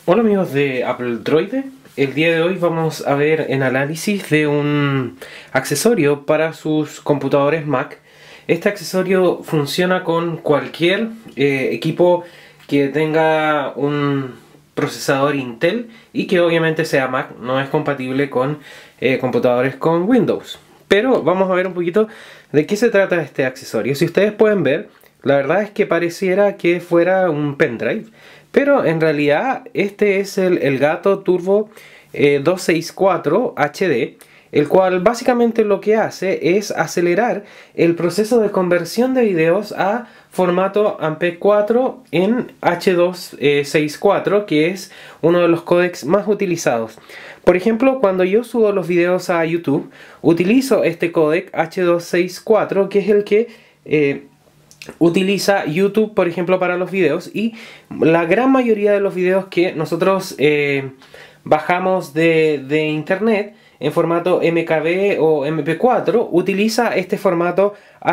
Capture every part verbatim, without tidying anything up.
Hola amigos de Apple Droide, el día de hoy vamos a ver el análisis de un accesorio para sus computadores Mac. Este accesorio funciona con cualquier eh, equipo que tenga un procesador Intel y que obviamente sea Mac, no es compatible con eh, computadores con Windows. Pero vamos a ver un poquito de qué se trata este accesorio. Si ustedes pueden ver, la verdad es que pareciera que fuera un pendrive, pero en realidad este es el Elgato Turbo eh, doscientos sesenta y cuatro H D, el cual básicamente lo que hace es acelerar el proceso de conversión de videos a formato A M P cuatro en H doscientos sesenta y cuatro, que es uno de los códecs más utilizados. Por ejemplo, cuando yo subo los videos a YouTube, utilizo este códec H doscientos sesenta y cuatro, que es el que eh, utiliza YouTube, por ejemplo, para los videos, y la gran mayoría de los videos que nosotros eh, bajamos de, de internet en formato M K B o M P cuatro utiliza este formato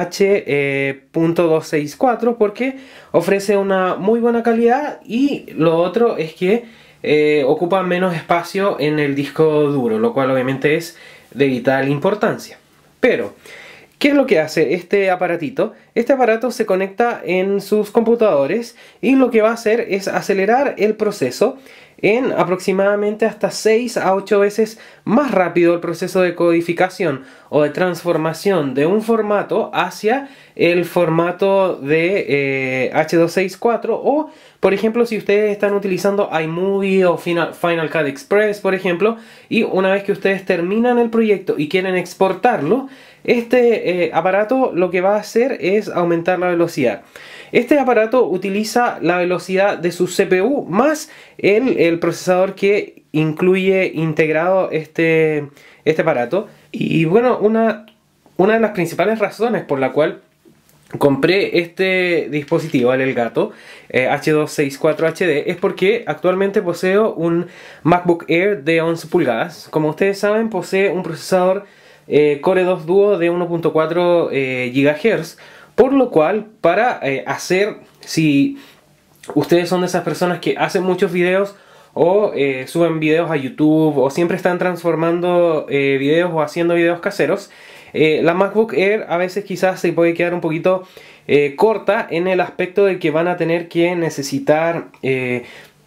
H doscientos sesenta y cuatro porque ofrece una muy buena calidad, y lo otro es que eh, ocupa menos espacio en el disco duro, lo cual obviamente es de vital importancia. Pero ¿qué es lo que hace este aparatito? Este aparato se conecta en sus computadores y lo que va a hacer es acelerar el proceso en aproximadamente hasta seis a ocho veces más rápido el proceso de codificación o de transformación de un formato hacia el formato de eh, H doscientos sesenta y cuatro, o por ejemplo si ustedes están utilizando iMovie o Final, Final Cut Express, por ejemplo, y una vez que ustedes terminan el proyecto y quieren exportarlo, este eh, aparato lo que va a hacer es aumentar la velocidad. Este aparato utiliza la velocidad de su C P U más el, el procesador que incluye integrado este, este aparato. Y bueno, una, una de las principales razones por la cual compré este dispositivo, el Elgato eh, H doscientos sesenta y cuatro H D, es porque actualmente poseo un MacBook Air de once pulgadas. Como ustedes saben, posee un procesador eh, Core dos Duo de uno punto cuatro eh, gigahertz, por lo cual para eh, hacer, si ustedes son de esas personas que hacen muchos videos o eh, suben videos a YouTube o siempre están transformando eh, videos o haciendo videos caseros, eh, la MacBook Air a veces quizás se puede quedar un poquito eh, corta en el aspecto de que van a tener que necesitar, eh,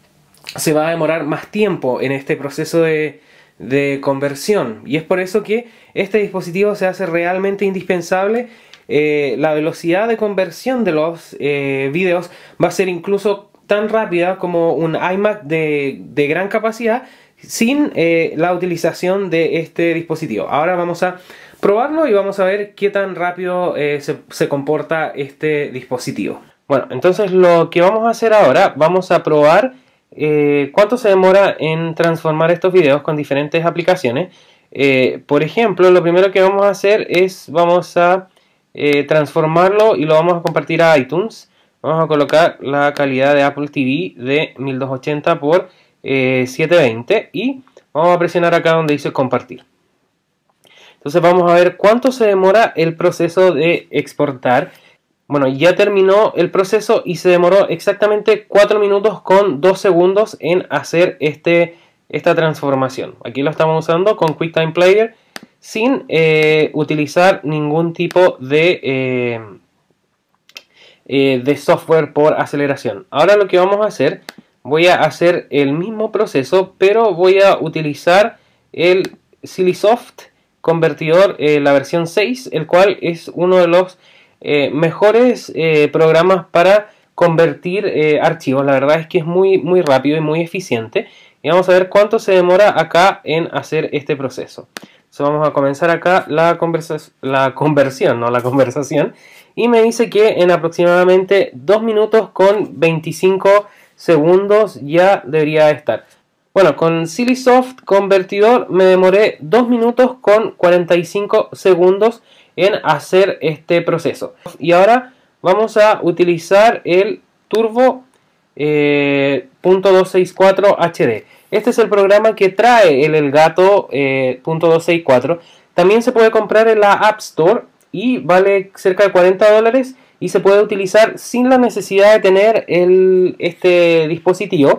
se va a demorar más tiempo en este proceso de, de conversión, y es por eso que este dispositivo se hace realmente indispensable. Eh, la velocidad de conversión de los eh, videos va a ser incluso tan rápida como un iMac de, de gran capacidad sin eh, la utilización de este dispositivo. Ahora vamos a probarlo y vamos a ver qué tan rápido eh, se, se comporta este dispositivo. Bueno, entonces lo que vamos a hacer ahora, vamos a probar eh, cuánto se demora en transformar estos videos con diferentes aplicaciones. Eh, por ejemplo, lo primero que vamos a hacer es, vamos a Eh, transformarlo y lo vamos a compartir a iTunes. Vamos a colocar la calidad de Apple T V de mil doscientos ochenta por eh, setecientos veinte y vamos a presionar acá donde dice compartir. Entonces vamos a ver cuánto se demora el proceso de exportar. Bueno, ya terminó el proceso y se demoró exactamente cuatro minutos con dos segundos en hacer este, esta transformación. Aquí lo estamos usando con QuickTime Player, sin eh, utilizar ningún tipo de, eh, eh, de software por aceleración. Ahora lo que vamos a hacer, voy a hacer el mismo proceso, pero voy a utilizar el Silisoft convertidor, eh, la versión seis, el cual es uno de los eh, mejores eh, programas para convertir eh, archivos. La verdad es que es muy, muy rápido y muy eficiente. Y vamos a ver cuánto se demora acá en hacer este proceso. So, vamos a comenzar acá la, la conversión, no la conversación, y me dice que en aproximadamente dos minutos con veinticinco segundos ya debería estar. Bueno, con Silisoft convertidor me demoré dos minutos con cuarenta y cinco segundos en hacer este proceso. Y ahora vamos a utilizar el Turbo eh, doscientos sesenta y cuatro H D. Este es el programa que trae el Elgato eh, doscientos sesenta y cuatro. También se puede comprar en la App Store y vale cerca de cuarenta dólares y se puede utilizar sin la necesidad de tener el, este dispositivo.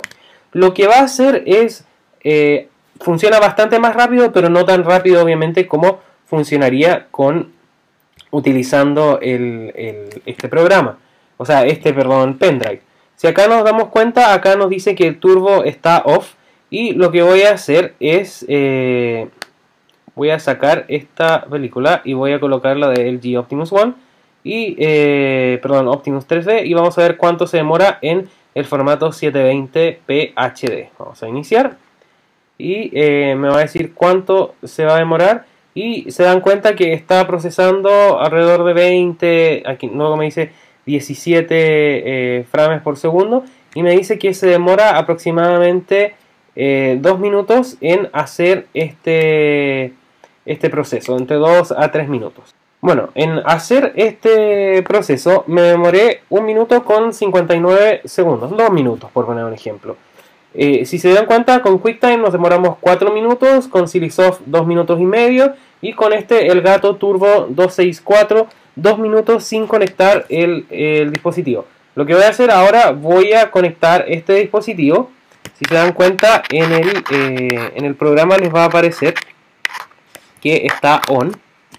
lo que va a hacer es, eh, funciona bastante más rápido, pero no tan rápido obviamente como funcionaría con utilizando el, el, este programa, o sea, este, perdón, pendrive. Si acá nos damos cuenta, acá nos dice que el turbo está off, y lo que voy a hacer es, eh, voy a sacar esta película y voy a colocarla de L G Optimus One, y, eh, perdón, Optimus tres D, y vamos a ver cuánto se demora en el formato setecientos veinte p H D. Vamos a iniciar, y eh, me va a decir cuánto se va a demorar, y se dan cuenta que está procesando alrededor de veinte, aquí luego me dice diecisiete eh, frames por segundo, y me dice que se demora aproximadamente eh, dos minutos en hacer este, este proceso, entre dos a tres minutos. Bueno, en hacer este proceso me demoré un minuto con cincuenta y nueve segundos, dos minutos por poner un ejemplo. Eh, si se dan cuenta, con QuickTime nos demoramos cuatro minutos, con Silisoft dos minutos y medio, y con este Elgato Turbo doscientos sesenta y cuatro dos minutos sin conectar el, el dispositivo. Lo que voy a hacer ahora, voy a conectar este dispositivo. Si se dan cuenta, en el, eh, en el programa les va a aparecer que está on.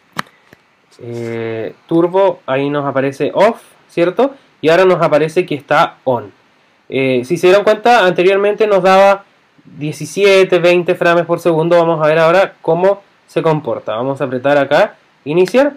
Eh, turbo, ahí nos aparece off, ¿cierto? Y ahora nos aparece que está on. Eh, si se dieron cuenta, anteriormente nos daba diecisiete, veinte frames por segundo. Vamos a ver ahora cómo se comporta. Vamos a apretar acá, iniciar.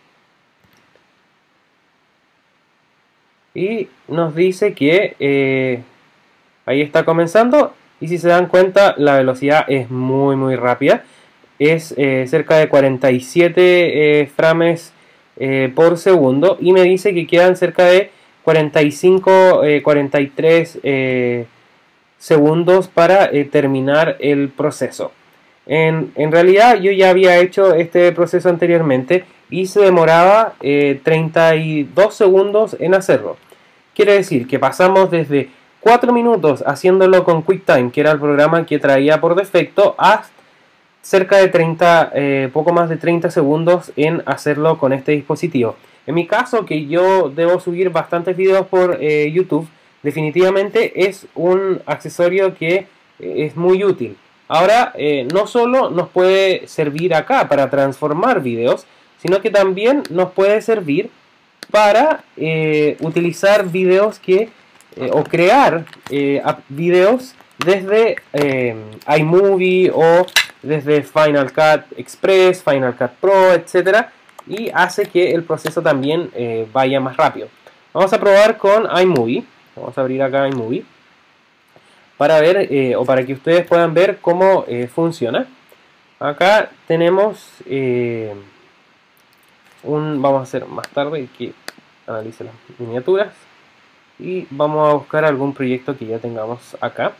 Y nos dice que eh, ahí está comenzando. Y si se dan cuenta, la velocidad es muy muy rápida. Es eh, cerca de cuarenta y siete eh, frames eh, por segundo. Y me dice que quedan cerca de cuarenta y cinco, eh, cuarenta y tres eh, segundos para eh, terminar el proceso. En, en realidad yo ya había hecho este proceso anteriormente y se demoraba eh, treinta y dos segundos en hacerlo. Quiere decir que pasamos desde cuatro minutos haciéndolo con QuickTime, que era el programa que traía por defecto, a cerca de treinta, eh, poco más de treinta segundos en hacerlo con este dispositivo. En mi caso, que yo debo subir bastantes videos por eh, YouTube, definitivamente es un accesorio que eh, es muy útil. Ahora, eh, no solo nos puede servir acá para transformar videos, sino que también nos puede servir para eh, utilizar videos que, eh, o crear eh, videos desde eh, iMovie o desde Final Cut Express, Final Cut Pro, etcétera, y hace que el proceso también eh, vaya más rápido. Vamos a probar con iMovie. Vamos a abrir acá iMovie para ver eh, o para que ustedes puedan ver cómo eh, funciona. Acá tenemos eh, un, vamos a hacer más tarde que analice las miniaturas, y vamos a buscar algún proyecto que ya tengamos acá.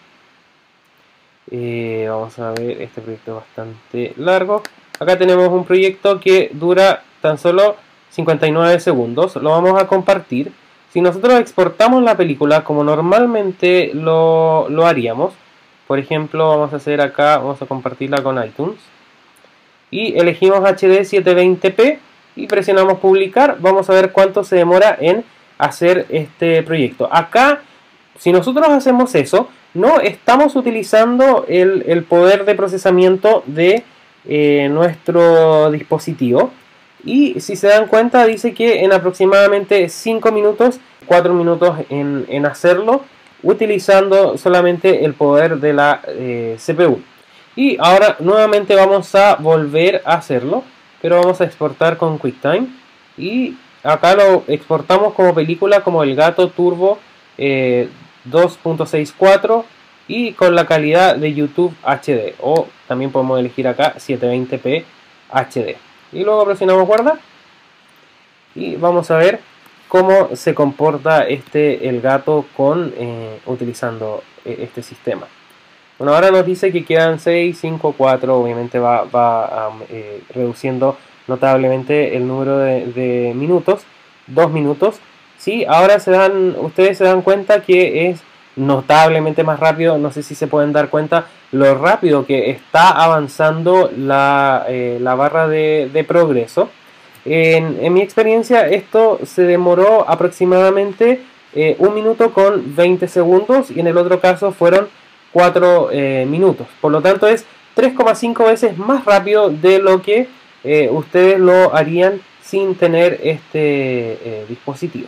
Eh, vamos a ver, este proyecto es bastante largo. Acá tenemos un proyecto que dura tan solo cincuenta y nueve segundos. Lo vamos a compartir. Si nosotros exportamos la película como normalmente lo, lo haríamos, por ejemplo, vamos a hacer acá, vamos a compartirla con iTunes, y elegimos H D setecientos veinte p y presionamos publicar. Vamos a ver cuánto se demora en hacer este proyecto. Acá, si nosotros hacemos eso, no estamos utilizando el, el poder de procesamiento de eh, nuestro dispositivo. Y si se dan cuenta, dice que en aproximadamente cinco minutos, cuatro minutos en, en hacerlo, utilizando solamente el poder de la eh, C P U. Y ahora nuevamente vamos a volver a hacerlo, pero vamos a exportar con QuickTime. Y acá lo exportamos como película, como Elgato Turbo eh, dos punto sesenta y cuatro, y con la calidad de YouTube H D, o también podemos elegir acá setecientos veinte p H D. Y luego presionamos guardar y vamos a ver cómo se comporta este Elgato con eh, utilizando eh, este sistema. Bueno, ahora nos dice que quedan seis, cinco, cuatro. Obviamente va, va um, eh, reduciendo notablemente el número de, de minutos, dos minutos. Sí, ahora se dan, ustedes se dan cuenta que es notablemente más rápido. No sé si se pueden dar cuenta lo rápido que está avanzando la, eh, la barra de, de progreso. En, en mi experiencia esto se demoró aproximadamente eh, un minuto con veinte segundos, y en el otro caso fueron cuatro eh, minutos. Por lo tanto es tres coma cinco veces más rápido de lo que eh, ustedes lo harían sin tener este eh, dispositivo.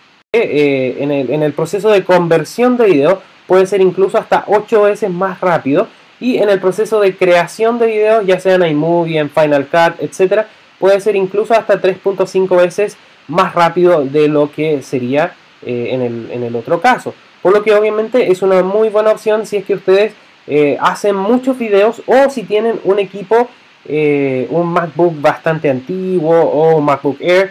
Eh, en, el, en el proceso de conversión de video puede ser incluso hasta ocho veces más rápido, y en el proceso de creación de videos, ya sea en iMovie, en Final Cut, etcétera, puede ser incluso hasta tres punto cinco veces más rápido de lo que sería eh, en, el, en el otro caso. Por lo que obviamente es una muy buena opción si es que ustedes eh, hacen muchos videos, o si tienen un equipo, eh, un MacBook bastante antiguo o un MacBook Air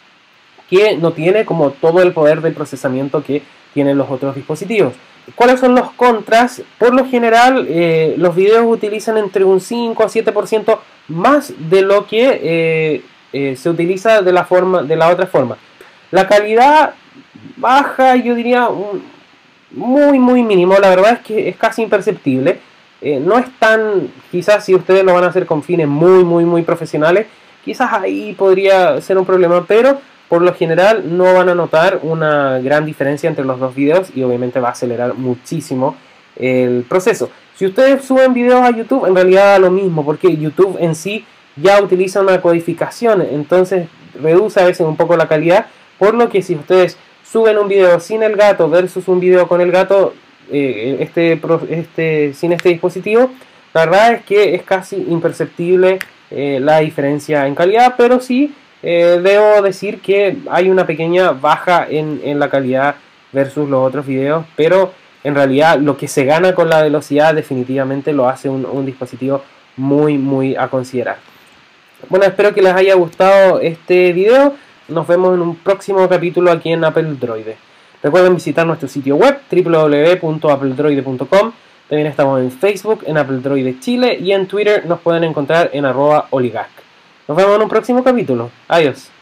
que no tiene como todo el poder de procesamiento que tienen los otros dispositivos. ¿Cuáles son los contras? Por lo general, eh, los videos utilizan entre un cinco a siete por ciento más de lo que eh, eh, se utiliza de la, forma, de la otra forma. La calidad baja, yo diría, un, muy, muy mínimo. La verdad es que es casi imperceptible. Eh, no es tan, quizás si ustedes lo van a hacer con fines muy, muy, muy profesionales, quizás ahí podría ser un problema, pero por lo general no van a notar una gran diferencia entre los dos videos, y obviamente va a acelerar muchísimo el proceso. Si ustedes suben videos a YouTube, en realidad da lo mismo, porque YouTube en sí ya utiliza una codificación, entonces reduce a veces un poco la calidad, por lo que si ustedes suben un video sin el gato versus un video con el gato, eh, este, este, sin este dispositivo, la verdad es que es casi imperceptible eh, la diferencia en calidad, pero sí Eh, debo decir que hay una pequeña baja en, en la calidad versus los otros videos, pero en realidad lo que se gana con la velocidad definitivamente lo hace un, un dispositivo muy muy a considerar. Bueno, espero que les haya gustado este video. Nos vemos en un próximo capítulo aquí en Apple Droide. Recuerden visitar nuestro sitio web w w w punto apple droide punto com. También estamos en Facebook, en Apple Droide Chile, y en Twitter nos pueden encontrar en arroba oligac. Nos vemos en un próximo capítulo. Adiós.